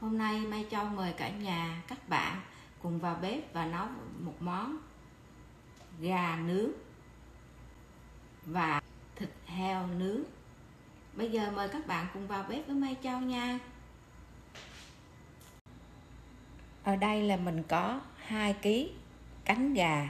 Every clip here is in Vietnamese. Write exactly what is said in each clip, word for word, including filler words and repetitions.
Hôm nay Mai Châu mời cả nhà các bạn cùng vào bếp và nấu một món gà nướng và thịt heo nướng. Bây giờ mời các bạn cùng vào bếp với Mai Châu nha. Ở đây là mình có hai ký cánh gà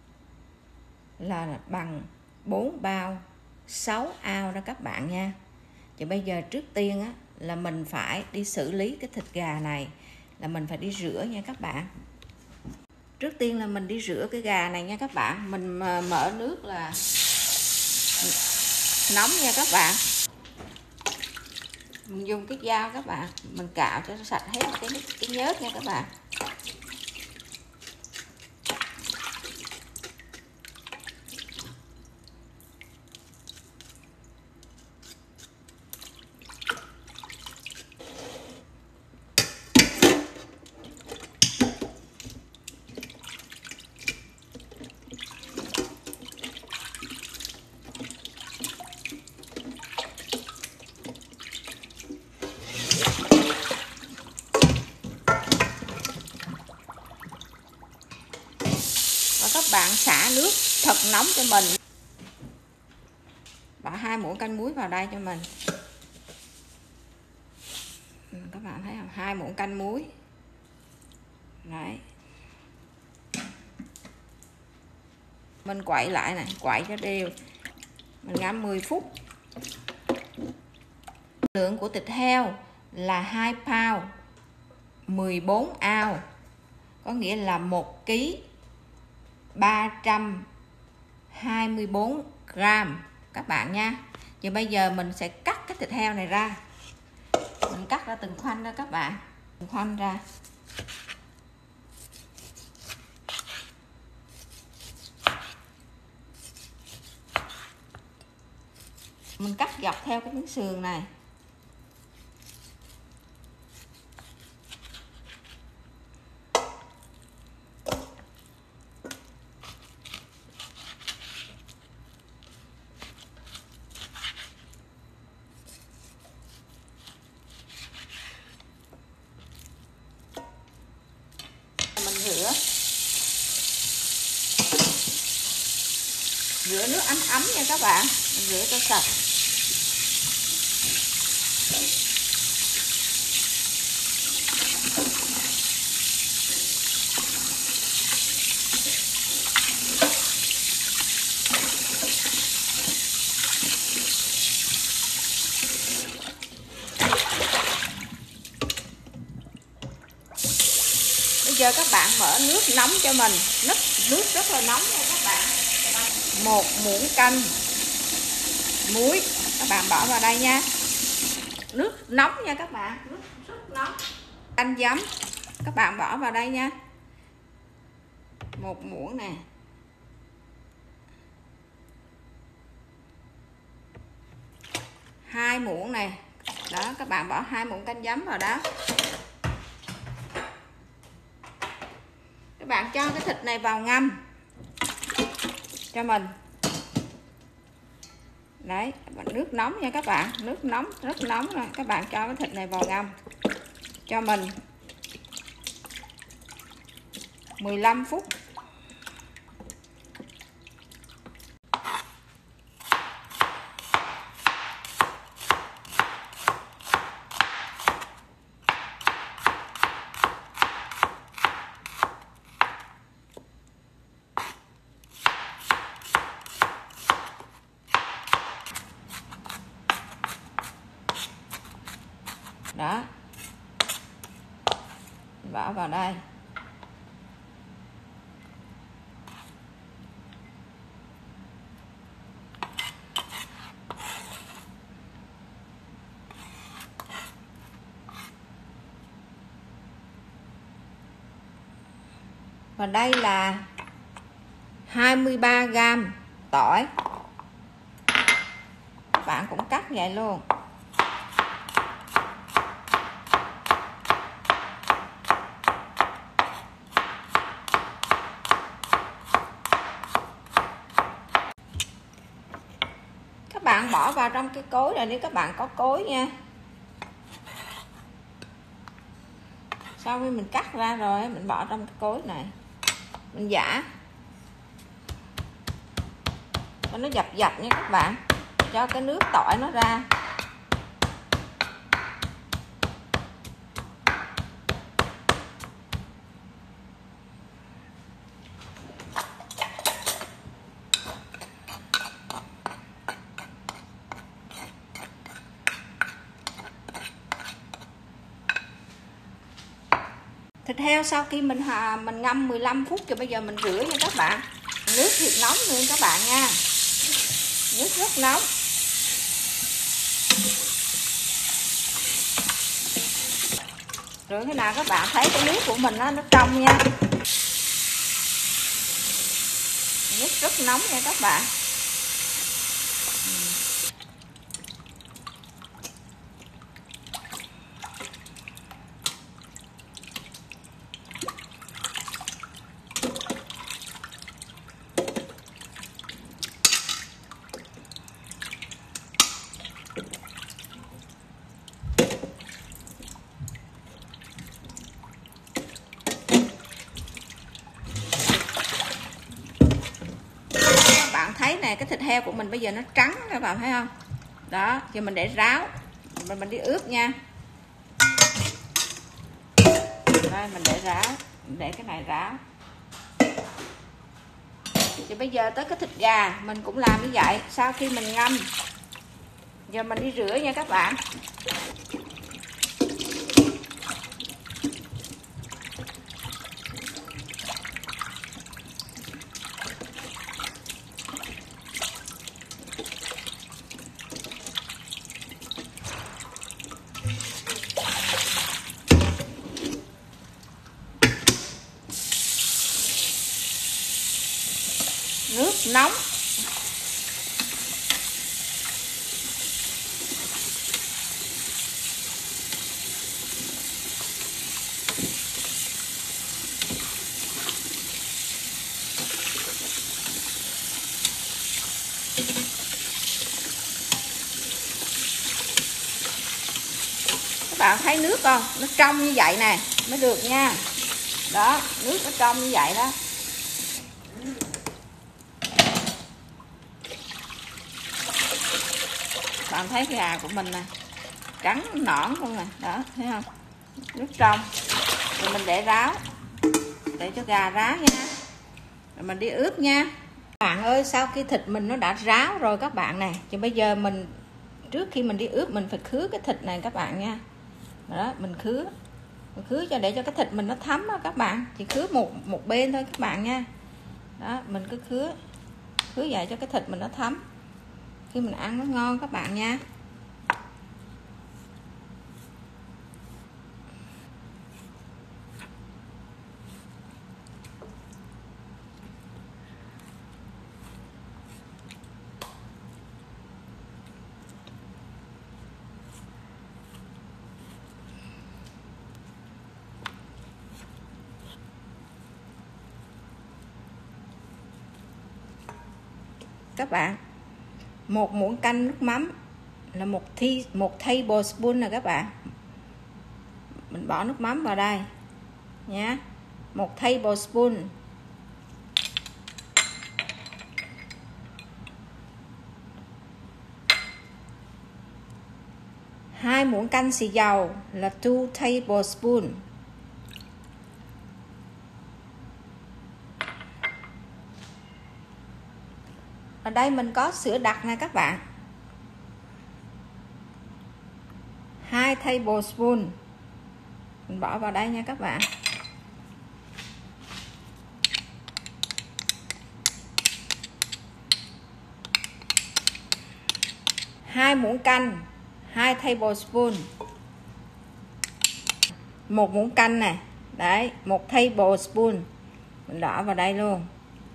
là bằng bốn bao sáu ao đó các bạn nha. Thì bây giờ trước tiên á, là mình phải đi xử lý cái thịt gà này, là mình phải đi rửa nha các bạn. Trước tiên là mình đi rửa cái gà này nha các bạn. Mình mở nước là nóng nha các bạn. Mình dùng cái dao các bạn, mình cạo cho nó sạch hết cái, cái nhớt nha các bạn. Và các bạn xả nước thật nóng cho mình. Bỏ hai muỗng canh muối vào đây cho mình. Các bạn thấy không? Hai muỗng canh muối. Đấy. Mình quậy lại này, quậy cho đều. Mình ngâm mười phút. Lượng của thịt heo là hai pound mười bốn ao. Có nghĩa là một ký ba trăm hai mươi bốn gram các bạn nha. Thì bây giờ mình sẽ cắt cái thịt heo này ra. Mình cắt ra từng khoanh ra các bạn. Từng khoanh ra. Mình cắt dọc theo cái miếng sườn này. Mình rửa. Rửa nước ấm ấm nha các bạn. Mình rửa cho sạch. Bây giờ các bạn mở nước nóng cho mình. Nước, nước rất là nóng nha các bạn. Một muỗng canh muối các bạn bỏ vào đây nha. Nước nóng nha các bạn, nước rất nóng. Canh giấm các bạn bỏ vào đây nha. Một muỗng nè. Hai muỗng này. Đó, các bạn bỏ hai muỗng canh giấm vào đó. Các bạn cho cái thịt này vào ngâm cho mình. Đấy, nước nóng nha các bạn, nước nóng rất nóng rồi. Các bạn cho cái thịt này vào ngâm cho mình mười lăm phút. Đó, bỏ vào đây. Và đây là hai mươi ba gram tỏi. Các bạn cũng cắt vậy luôn. Các bạn bỏ vào trong cái cối này nếu các bạn có cối nha. Sau khi mình cắt ra rồi mình bỏ trong cái cối này, mình giã cho nó dập dập nha các bạn, cho cái nước tỏi nó ra. Thịt heo sau khi mình hà mình ngâm mười lăm phút rồi, bây giờ mình rửa nha các bạn. Nước thiệt nóng luôn các bạn nha, nước rất nóng. Rửa thế nào các bạn thấy cái nước của mình nó nó trong nha, nước rất nóng nha các bạn. Thấy nè, cái thịt heo của mình bây giờ nó trắng các bạn thấy không? Đó, giờ mình để ráo, mình mình đi ướp nha. Đây mình để ráo, mình để cái này ráo. Thì bây giờ tới cái thịt gà mình cũng làm như vậy, sau khi mình ngâm, giờ mình đi rửa nha các bạn. Nước nóng. Các bạn thấy nước không? Nó trong như vậy nè mới được nha. Đó, nước nó trong như vậy đó. Bạn thấy cái gà của mình nè, trắng nõn luôn nè, đó, thấy không? Nước trong. Rồi mình để ráo, để cho gà ráo nha. Rồi mình đi ướp nha. Các bạn ơi, sau khi thịt mình nó đã ráo rồi các bạn nè, thì bây giờ mình trước khi mình đi ướp mình phải khứa cái thịt này các bạn nha. Đó, mình khứa, mình khứa cho để cho cái thịt mình nó thấm đó các bạn. Chỉ khứa một một bên thôi các bạn nha. Đó, mình cứ khứa, khứa vậy cho cái thịt mình nó thấm. Khi mình ăn nó ngon các bạn nha. Các bạn, một muỗng canh nước mắm là một thi một tablespoon nè các bạn. Mình bỏ nước mắm vào đây nhé, một tablespoon. Hai muỗng canh xì dầu là two tablespoon. Ở đây mình có sữa đặc nè các bạn, hai tablespoon. Mình bỏ vào đây nha các bạn. Hai muỗng canh, hai tablespoon. Một muỗng canh nè, đấy, một tablespoon. Mình đổ vào đây luôn.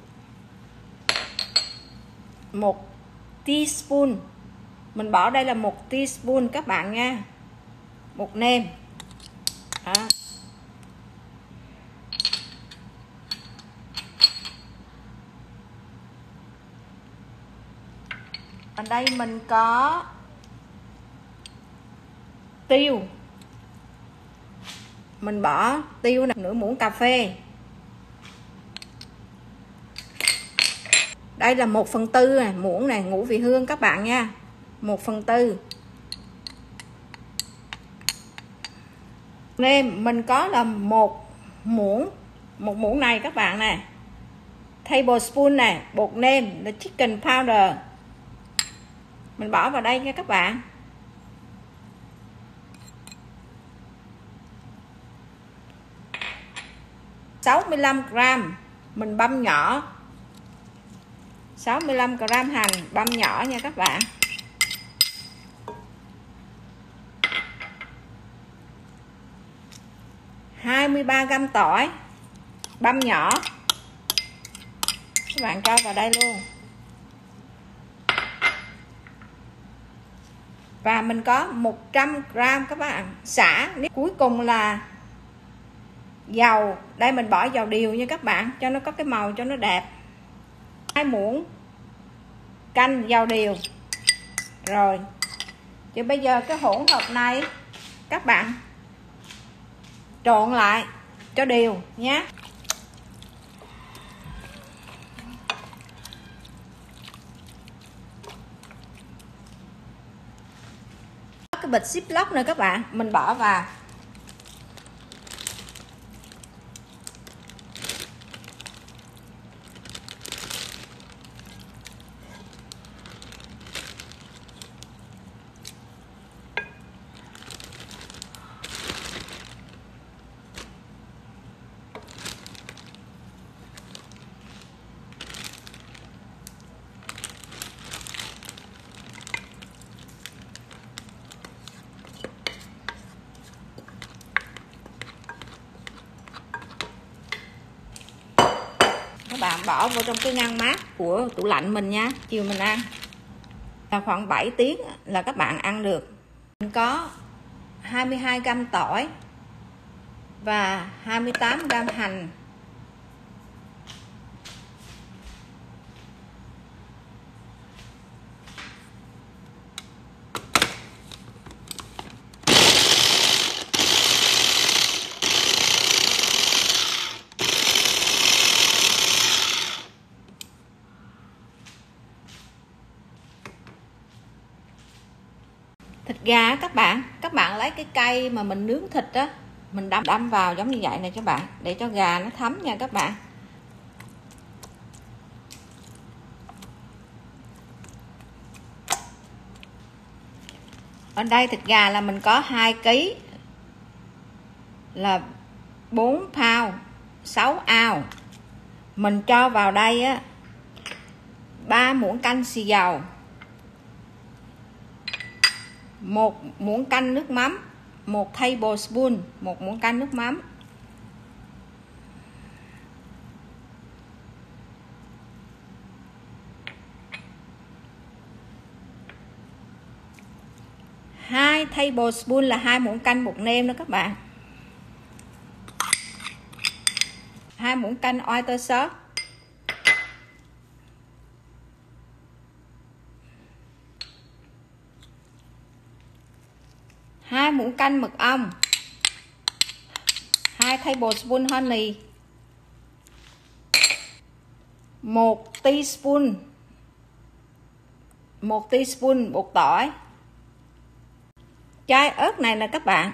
Một teaspoon, mình bỏ đây là một teaspoon các bạn nha, bột nêm. Đó. Ở đây mình có tiêu, mình bỏ tiêu nè, nửa muỗng cà phê. Đây là một phần tư này, muỗng này ngũ vị hương các bạn nha, một phần tư. Nêm mình có là một muỗng, một muỗng này các bạn này, tablespoon này, bột nêm là chicken powder, mình bỏ vào đây nha các bạn. sáu mươi lăm gram mình băm nhỏ, sáu mươi lăm gram hành băm nhỏ nha các bạn. hai mươi ba gram tỏi băm nhỏ, các bạn cho vào đây luôn. Và mình có một trăm gram các bạn xả. Cuối cùng là dầu, đây mình bỏ dầu điều nha các bạn, cho nó có cái màu cho nó đẹp. Hai muỗng canh dầu điều. Rồi thì bây giờ cái hỗn hợp này các bạn trộn lại cho đều nhé. Cái bịch ziplock này các bạn mình bỏ vào. Các bạn bỏ vô trong cái ngăn mát của tủ lạnh mình nha, chiều mình ăn là khoảng bảy tiếng là các bạn ăn được. Mình có hai mươi hai gram tỏi và hai mươi tám gram hành. Thịt gà các bạn, các bạn lấy cái cây mà mình nướng thịt á, mình đâm đâm vào giống như vậy này các bạn, để cho gà nó thấm nha các bạn. Ở đây thịt gà là mình có hai ký là bốn pound, sáu ounce. Mình cho vào đây á ba muỗng canh xì dầu, một muỗng canh nước mắm, một tablespoon, một muỗng canh nước mắm. hai tablespoon là hai muỗng canh bột nêm đó các bạn. hai muỗng canh oyster sauce. hai muỗng canh mật ong, hai tablespoon honey, một teaspoon một teaspoon bột tỏi. Chai ớt này nè các bạn,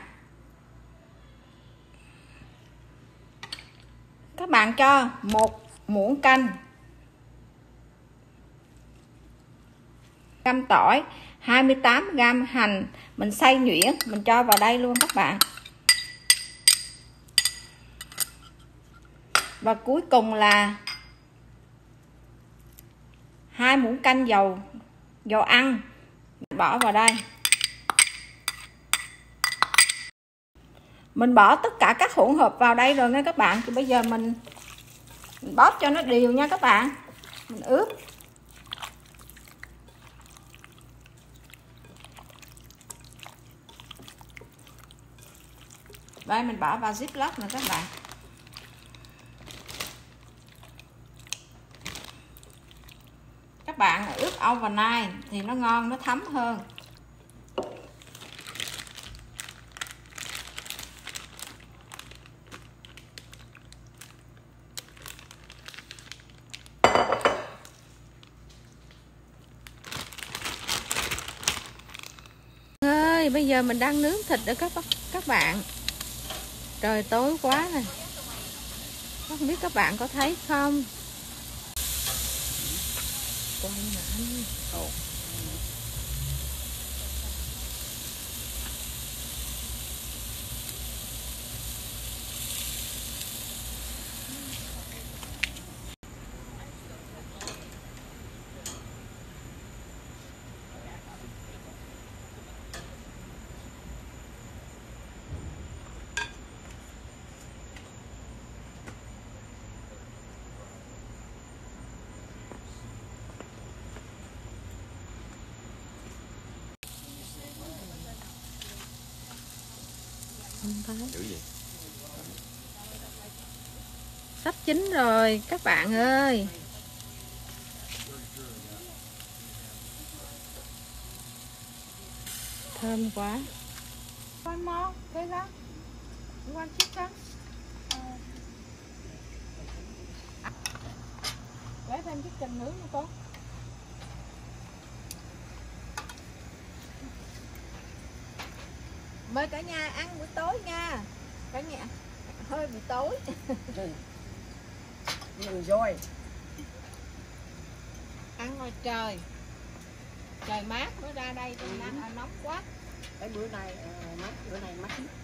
các bạn cho một muỗng canh, gam tỏi, hai mươi tám gram hành mình xay nhuyễn, mình cho vào đây luôn các bạn. Và cuối cùng là hai muỗng canh dầu dầu ăn, bỏ vào đây. Mình bỏ tất cả các hỗn hợp vào đây rồi nha các bạn. Thì bây giờ mình, mình bóp cho nó đều nha các bạn, mình ướp. Đây mình bỏ vào ziplock nè các bạn. Các bạn ướp overnight thì nó ngon, nó thấm hơn. bây giờ mình đang nướng thịt đó các các bạn. Trời tối quá này. Không biết các bạn có thấy không? Quay lại. Ồ. Không thấy. Sắp chín rồi các bạn ơi. Thơm quá. One more, okay đó. You want chicken? Lấy thêm chicken nướng nữa con. Mời cả nhà ăn buổi tối nha. Cả nhà hơi bị tối. Enjoy. Ăn ngoài trời. Trời mát mới ra đây, nắng nóng quá. Cái bữa nay uh, mát, bữa nay mát.